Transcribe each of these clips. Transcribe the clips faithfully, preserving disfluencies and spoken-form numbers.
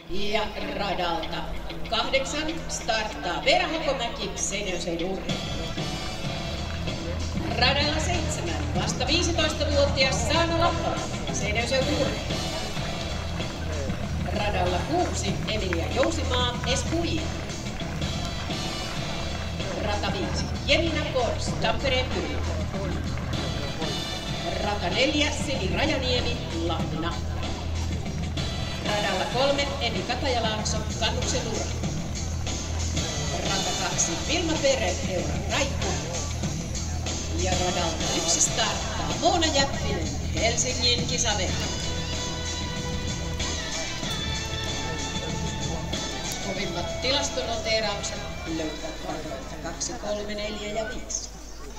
Ja radalta kahdeksan starttaa Veera Hakomäki, Seinäjoen Urheilu. Radalla seitsemän vasta viisitoistavuotias Saana Lappola, Seinäjoen Urheilu. Radalla kuusi Emilia Jousimaa, Espuji. Rata viisi Jenina Kors, Tampereen Pylly. Rata neljä Seli Rajaniemi, Lahdina. Radalla kolme Emi Katajalaakso, Kannuksen Ura. Rata kaksi Vilma Pere, Euran Raikku. Ja radalta yksi starttaa Moona Jäppinen, Helsingin Kisaveto. Kovimmat tilastonoteeraukset löytyvät kartoilta kaksi, kolme, neljä ja viisi.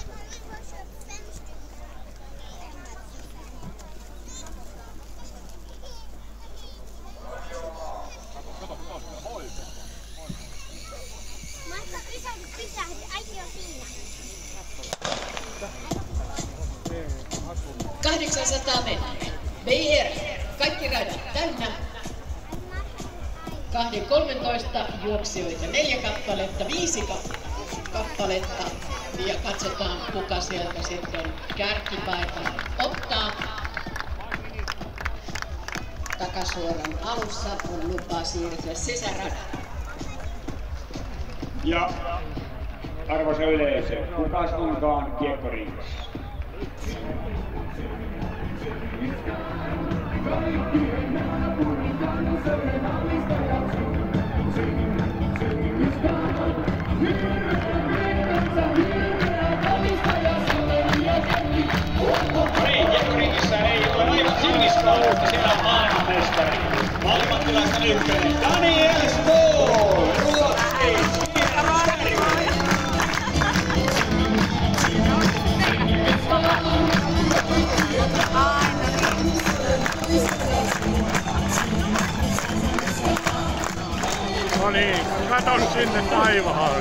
Martta, pysähdy, pysähdy. Äiti on siinä. kahdeksansataa metriä. B R, kaikki radat täynnä. Kahden kolmentoista juoksijoita, neljä kappaletta, viisi kappaletta. Ja katsotaan, kuka sieltä sitten kärkipaikan ottaa. Takasuoran alussa on lupa siirtyä sisäradalla. Ja arvoisa yleisö, kukas onkaan kiekkoriihessä? Niin, kiekkoriihissä ei ole aivan sinniskaan, mutta siellä on maailmanmestari. Maailmantilasta ykkönen, Daniel Ståhl, Ruotsi. No niin, kato sinne taivaan.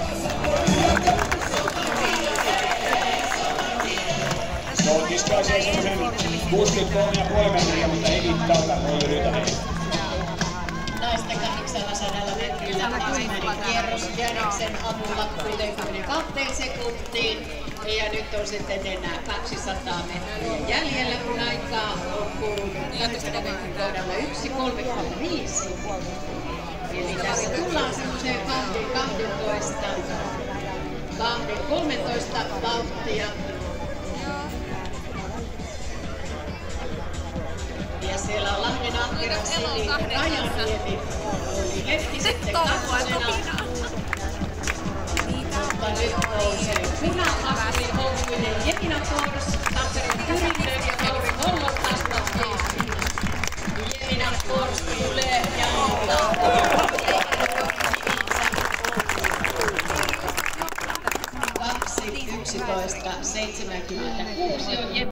Tuo kiskaisee semmosen kuusikymmentäkolme pilkku viisi metriä, mutta ei mittauta, voi yritä heti. Naisten kahdeksansataa metrillä ensimmäinen kierros Jäniksen avulla kuuteenkymmeneenkahteen sekuntiin. Ja nyt on sitten enää kaksisataa metriä jäljellä, kun aikaa on kulunut kohdalla yksi kolmekymmentäviisi. Eli tässä tullaan semmoiseen kahden kahdentoista, kahden kolmentoista vauhtia. Ja siellä on Lahden ahkera Seli Rajaniemi, oli hetki sitten kakkosena. Mutta nyt on se puna-asuri Houkuinen Jenina Kors, Tampereen Pyrinön ja Kauri Hollon taas Jenina Kors tulee ja ottaa kaksi yksitoista seitsemänkymmentäkuusi on